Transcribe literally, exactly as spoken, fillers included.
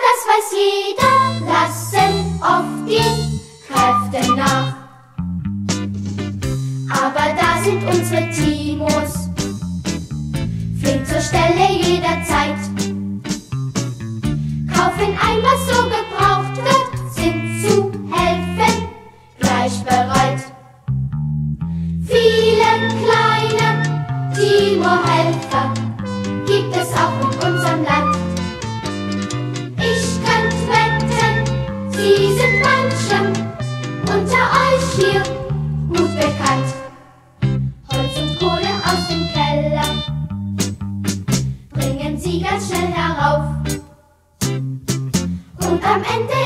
das weiß jeder, lassen oft den Kräften nach. Aber da sind unsere Timos, flink zur Stelle jederzeit. Kaufen ein, was so gebraucht wird, sind zu helfen gleich bereit. Viele kleine Timo-Helfer gibt es auch in unserem Land. Ich könnt wetten, sie sind manchem unter euch hier gut bekannt. Holz und Kohle aus dem Keller bringen sie ganz schnell herauf. Und am Ende